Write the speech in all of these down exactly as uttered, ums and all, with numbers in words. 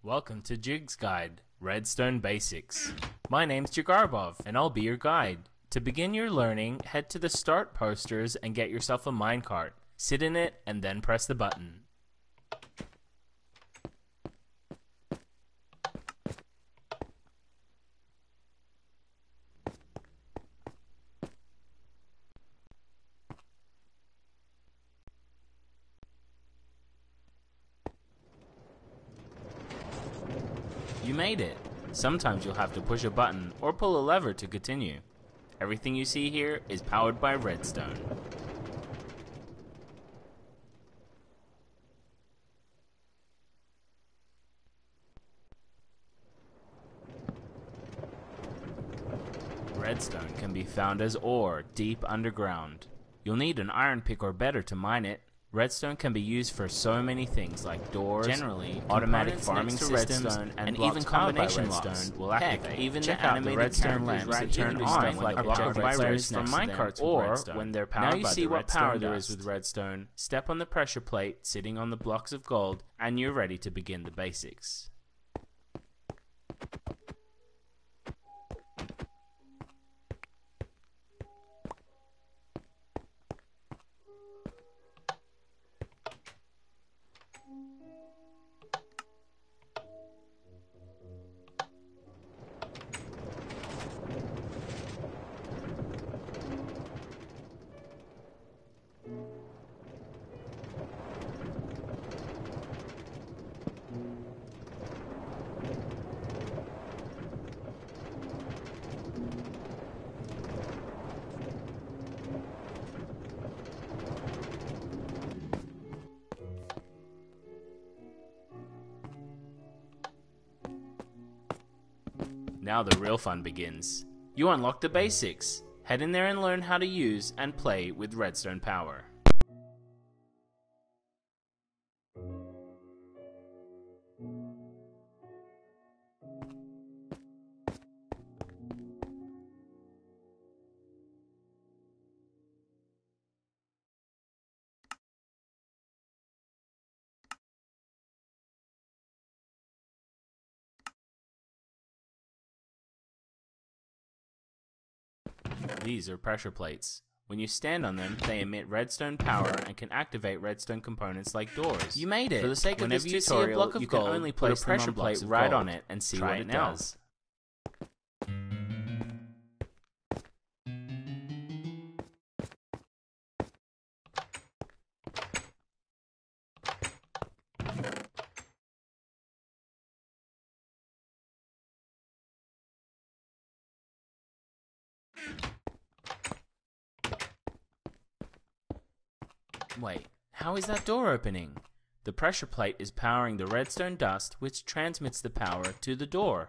Welcome to Jig's Guide, Redstone Basics. My name's Jigarbov, and I'll be your guide. To begin your learning, head to the start posters and get yourself a minecart. Sit in it and then press the button. You made it! Sometimes you'll have to push a button or pull a lever to continue. Everything you see here is powered by redstone. Redstone can be found as ore deep underground. You'll need an iron pick or better to mine it. Redstone can be used for so many things like doors, generally automatic farming systems, and, and even combination locks will activate. Heck, even Check the animated redstone lamps right that turn on like powered by redstone from minecarts or redstone. When they're powered by the redstone. Now you see what power there is with redstone. Step on the pressure plate sitting on the blocks of gold, and you're ready to begin the basics. Now the real fun begins. You unlock the basics. Head in there and learn how to use and play with redstone power. These are pressure plates. When you stand on them, they emit redstone power and can activate redstone components like doors. You made it! For the sake of this tutorial, you can only place a pressure plate right on it and see what it does. Wait, how is that door opening? The pressure plate is powering the redstone dust, which transmits the power to the door.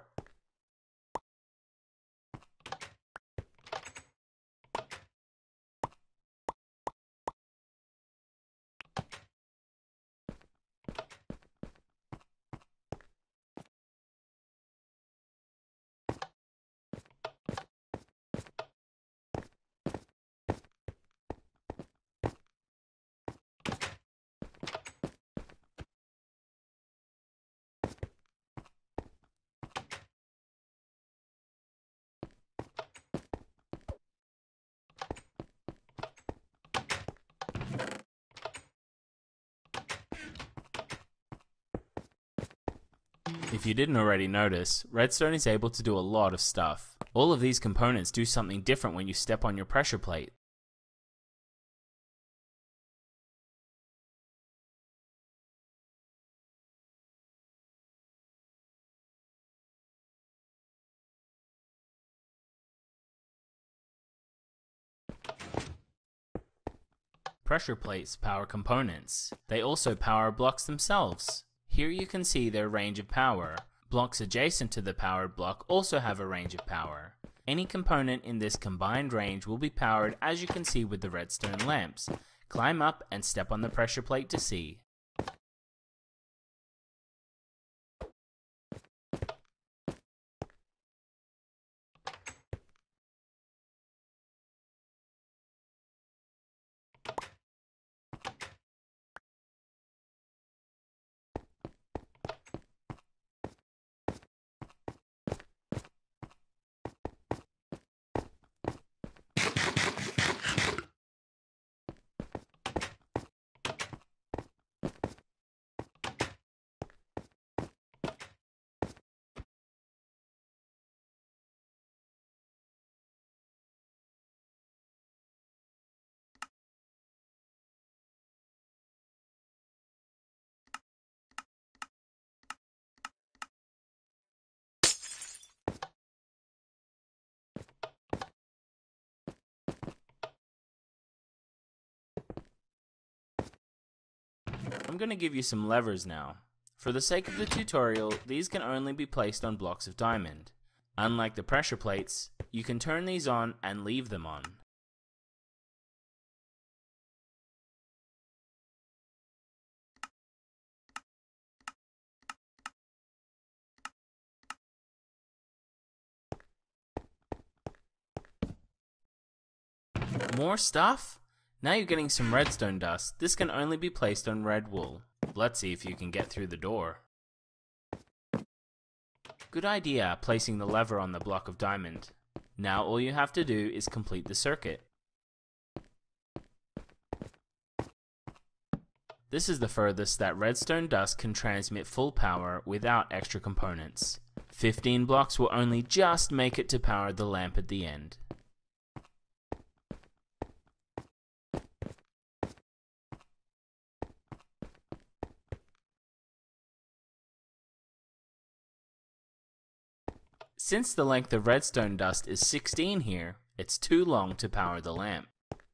If you didn't already notice, redstone is able to do a lot of stuff. All of these components do something different when you step on your pressure plate. Pressure plates power components. They also power blocks themselves. Here you can see their range of power. Blocks adjacent to the powered block also have a range of power. Any component in this combined range will be powered, as you can see with the redstone lamps. Climb up and step on the pressure plate to see. I'm going to give you some levers now. For the sake of the tutorial, these can only be placed on blocks of diamond. Unlike the pressure plates, you can turn these on and leave them on. More stuff? Now you're getting some redstone dust. This can only be placed on red wool. Let's see if you can get through the door. Good idea, placing the lever on the block of diamond. Now all you have to do is complete the circuit. This is the furthest that redstone dust can transmit full power without extra components. fifteen blocks will only just make it to power the lamp at the end. Since the length of redstone dust is sixteen here, it's too long to power the lamp.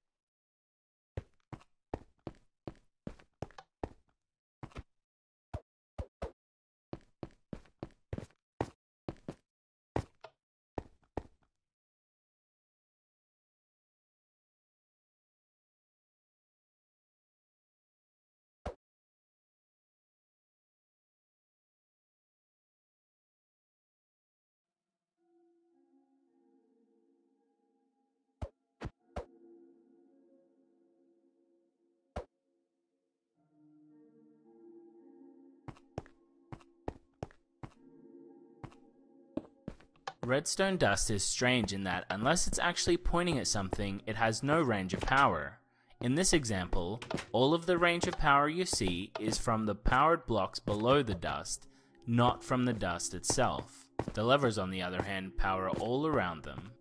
Redstone dust is strange in that unless it's actually pointing at something, it has no range of power. In this example, all of the range of power you see is from the powered blocks below the dust, not from the dust itself. The levers, on the other hand, power all around them.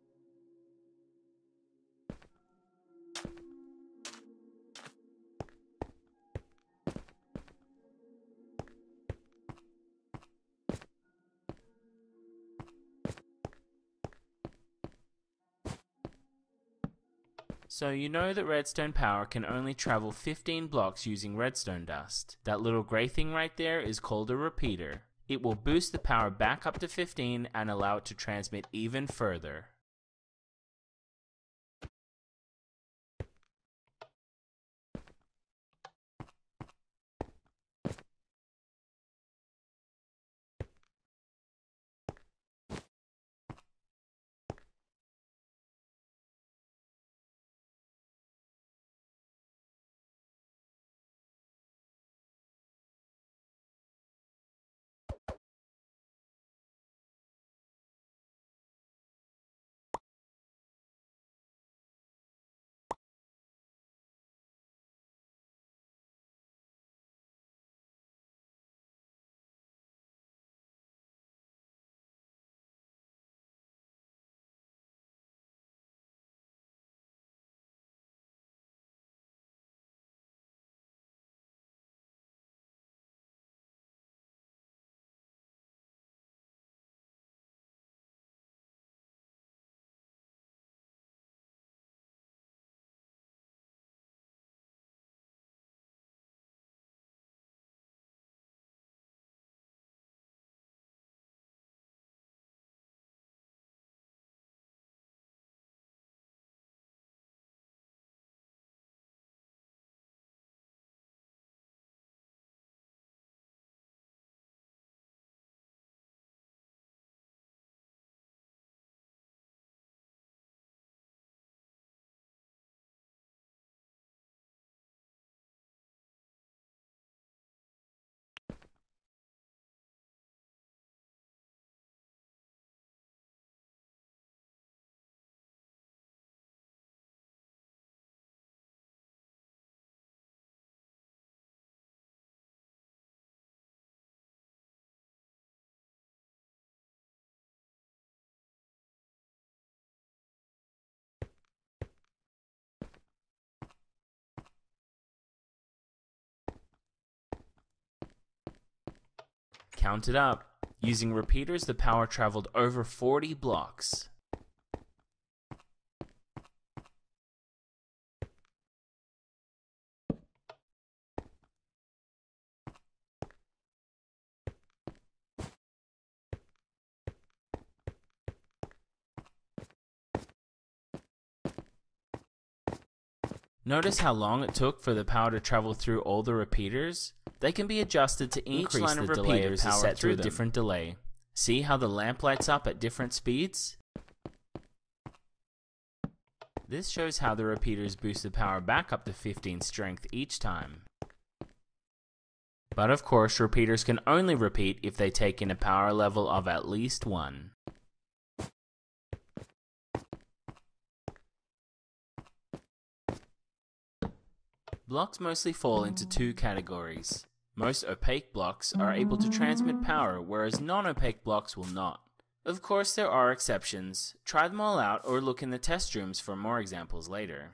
So you know that redstone power can only travel fifteen blocks using redstone dust. That little grey thing right there is called a repeater. It will boost the power back up to fifteen and allow it to transmit even further. Count it up. Using repeaters, the power traveled over forty blocks. Notice how long it took for the power to travel through all the repeaters? They can be adjusted to increase Each line the of delay repeaters power is set through to a different delay. See how the lamp lights up at different speeds? This shows how the repeaters boost the power back up to fifteen strength each time. But of course, repeaters can only repeat if they take in a power level of at least one. Blocks mostly fall into two categories. Most opaque blocks are able to transmit power, whereas non-opaque blocks will not. Of course, there are exceptions. Try them all out or look in the test rooms for more examples later.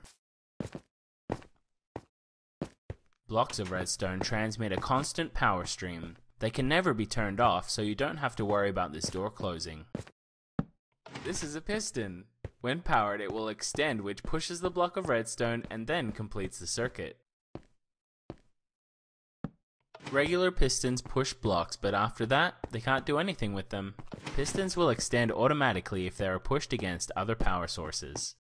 Blocks of redstone transmit a constant power stream. They can never be turned off, so you don't have to worry about this door closing. This is a piston. When powered, it will extend, which pushes the block of redstone and then completes the circuit. Regular pistons push blocks, but after that, they can't do anything with them. Pistons will extend automatically if they are pushed against other power sources.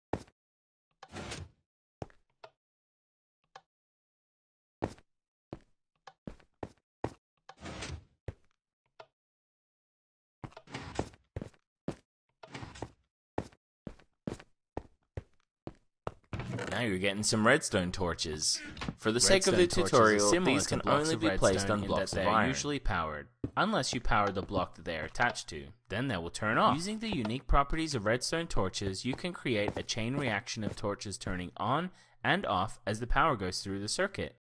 Now you're getting some redstone torches. For the sake of the tutorial, these can only be placed on blocks of iron. They are usually powered, unless you power the block that they are attached to. Then they will turn off. Using the unique properties of redstone torches, you can create a chain reaction of torches turning on and off as the power goes through the circuit.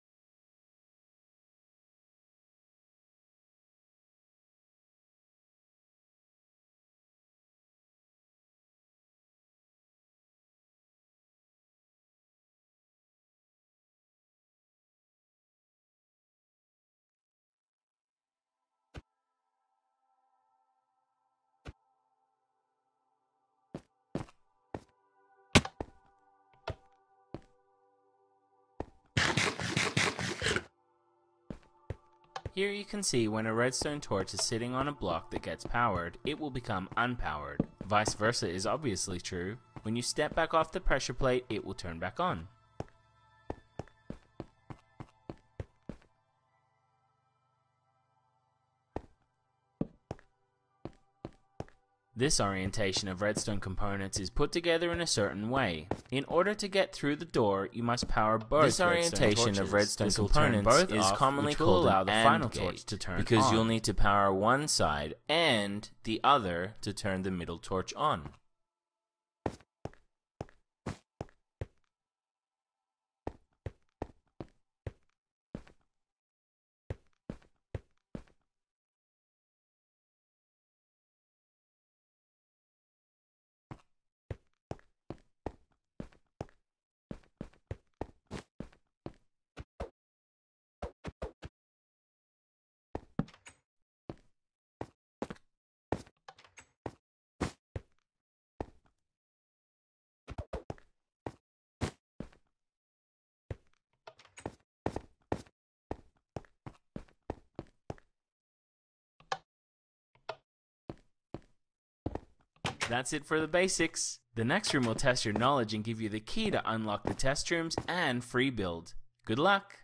Here you can see when a redstone torch is sitting on a block that gets powered, it will become unpowered. Vice versa is obviously true. When you step back off the pressure plate, it will turn back on. This orientation of redstone components is put together in a certain way. In order to get through the door, you must power both. This orientation of redstone components is commonly called allow the final torch to turn because on. You'll need to power one side and the other to turn the middle torch on. That's it for the basics. The next room will test your knowledge and give you the key to unlock the test rooms and free build. Good luck!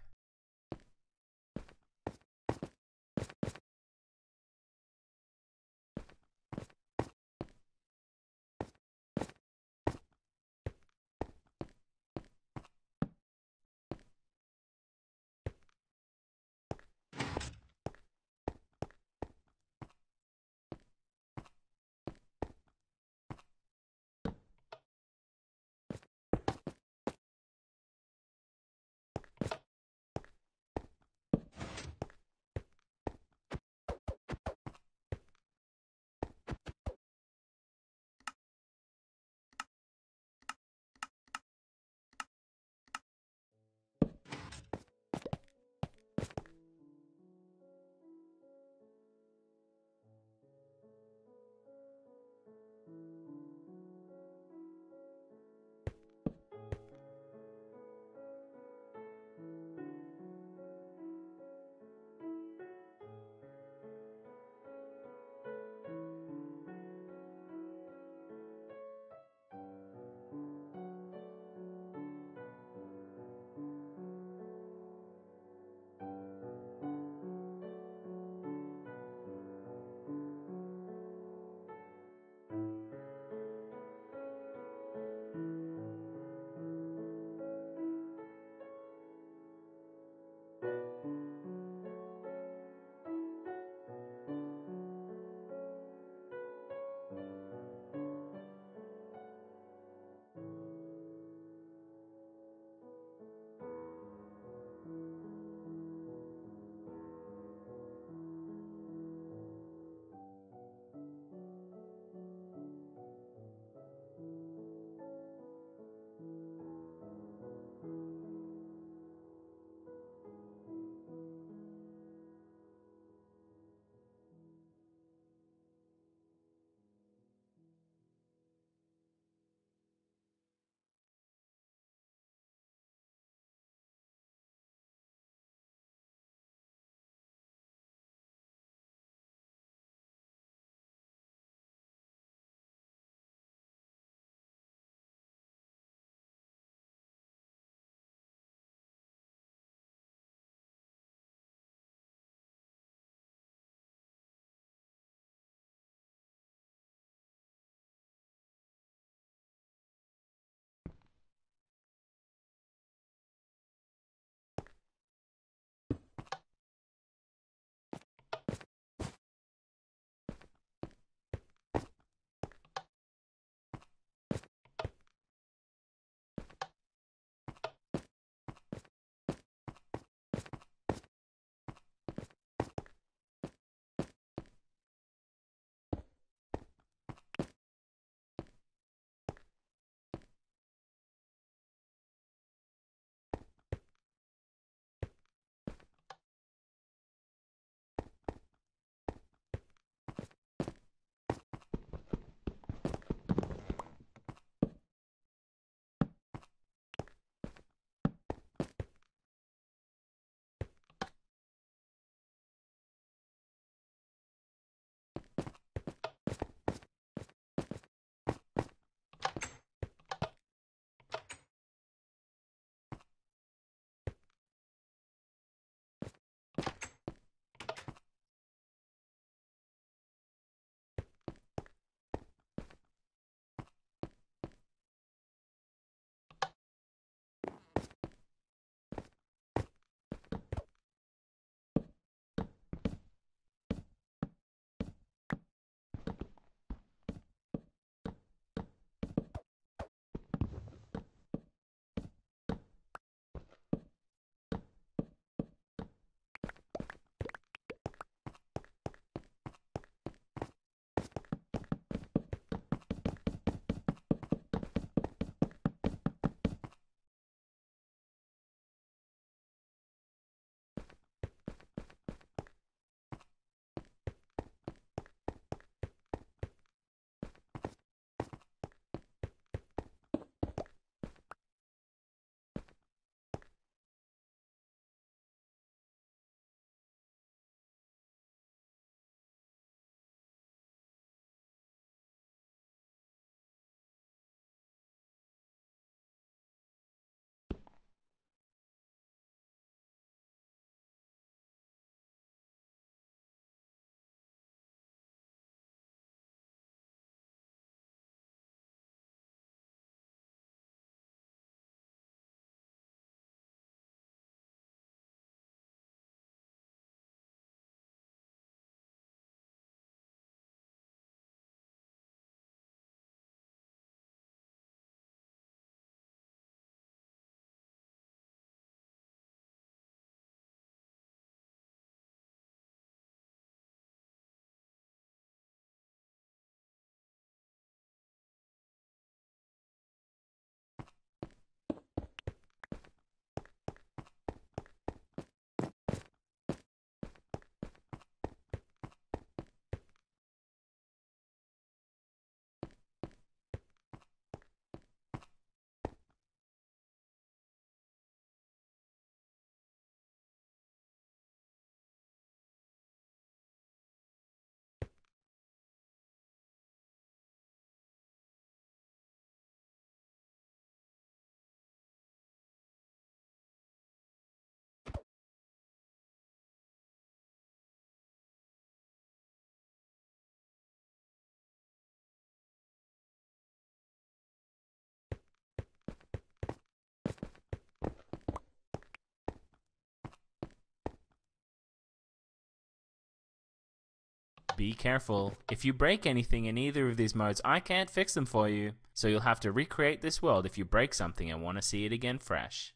Be careful. If you break anything in either of these modes, I can't fix them for you. So you'll have to recreate this world if you break something and want to see it again fresh.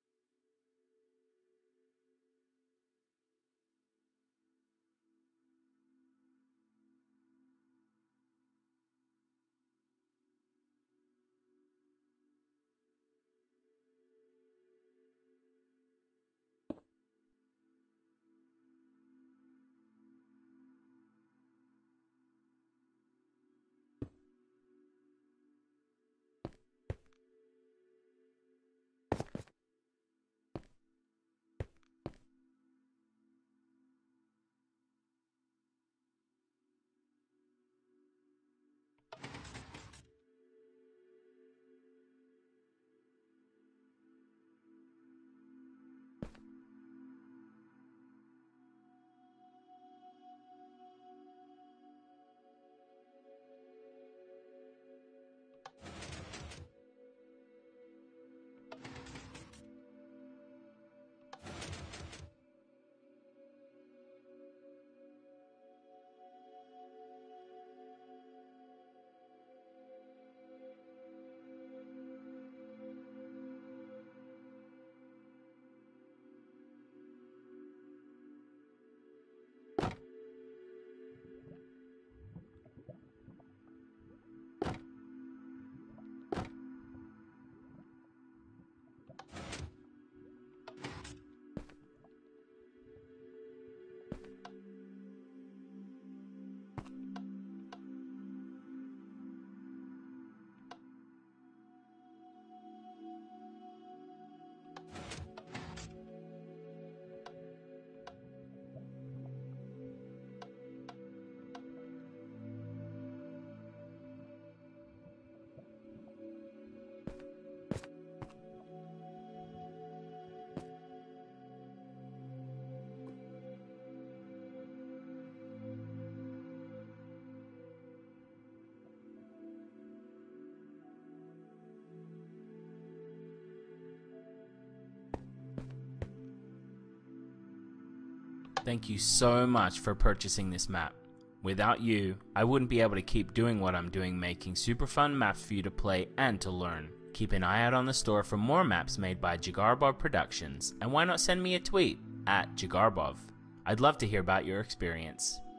Thank you so much for purchasing this map. Without you, I wouldn't be able to keep doing what I'm doing, making super fun maps for you to play and to learn. Keep an eye out on the store for more maps made by Jigarbov Productions, and why not send me a tweet at Jigarbov. I'd love to hear about your experience.